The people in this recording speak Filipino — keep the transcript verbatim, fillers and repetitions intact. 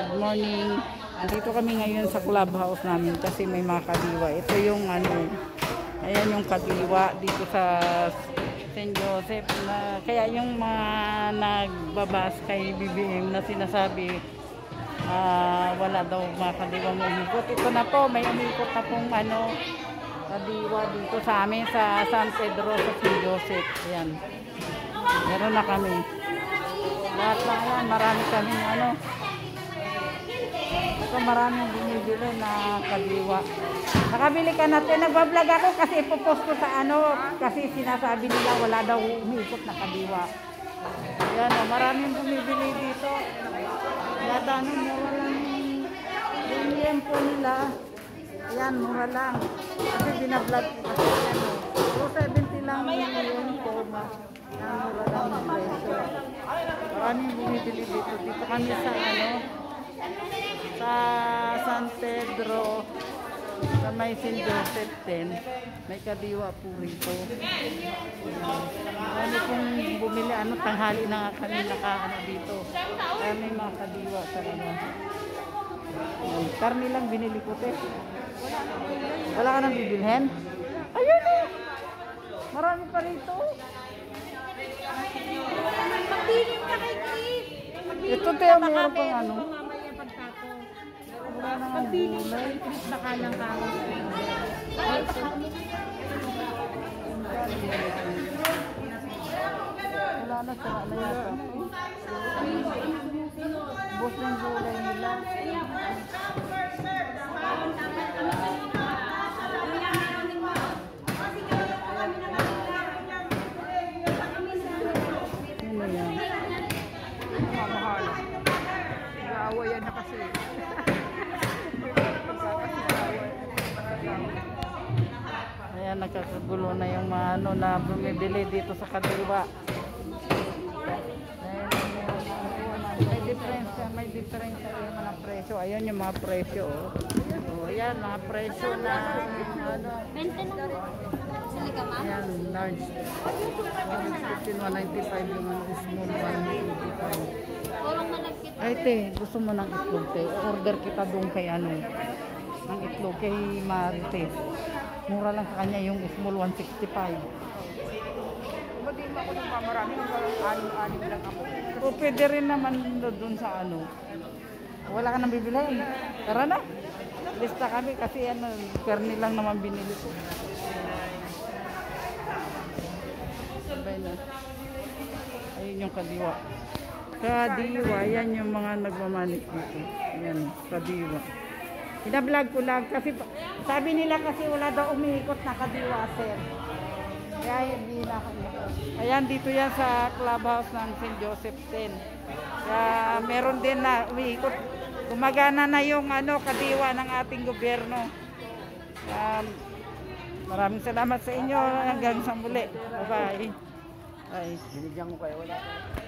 Good morning. Andito kami ngayon sa clubhouse namin kasi may mga kadiwa. Ito yung ano, ayan yung kadiwa dito sa Saint Joseph. Na, kaya yung mga nagbabas kay B B M na sinasabi uh, wala daw mga kadiwa mo umikot. Ito na po, may umikot na pong ano, kadiwa dito sa amin sa San Pedro sa Saint Joseph. Ayan. Meron na kami. Lahat lang yan, marami kami ano. Ito maraming binibili na kadiwa. Nakabili ka natin. Nagbablog ako kasi ipopost ko sa ano. Kasi sinasabi nila wala daw umiikot na kadiwa. Ayan o, maraming bumibili dito. Yata ano, mura lang yung po nila. Ayan, mura lang. Kasi binablog ko kasi ano. two seventy lang yung po. Ayan, mura lang yung presyo. Maraming bumibili dito. Dito kami sa ano. Sa San Pedro sa may Saint Joseph ten may kadiwa po rito. Ano kung bumili ano, tanghali na nga kami nakaano dito kaya may mga kadiwa talaga. Karni lang binili ko te. Wala ka nang bibilhin? Ayun o, marami pa rito. Magbilim ka kay Chris. Ito te, meron pang ano. Pagpiling ka kay Chris, baka lang karos. Wala na, sara na yata. Bus ng gulay nila. Ano yan? Mamahal. Naawa yan na kasi. Ayan, nagkakagulo na yung mga ano na bumibili dito sa kadiwa. Ayan, may difference, may difference yung mga presyo. Ayan yung mga presyo. Oh. Ayan, mga presyo na ano. Ayan, large. one fifteen, one ninety-five yung ano, small one eighty-five. Ay te, gusto mo ng itlog te? Order kita doon kay ano, ng itlog kay Marites. Mura lang sa kanya yung small one sixty-five. Hindi mo ako ng pamarami, anim-anim lang ako. O pwede rin naman doon sa ano. Wala ka nang bibilhin. Tara na. Lista kami kasi ano, perni lang naman binili ko. Sabay na. Ayun yung kadiwa. Kadiwa, yan yung mga nagmamanik dito. Yan, kadiwa. Pinablog ko lang kasi sabi nila kasi wala daw umiikot na kadiwa, sir. Kaya hindi na ako. Ayan, dito yan sa clubhouse ng Saint Joseph ten. Kaya meron din na umiikot. Gumagana na yung ano, kadiwa ng ating gobyerno. Um, maraming salamat sa inyo. Hanggang sa muli. Bye-bye. Bye. Binigyan ko kayo, wala.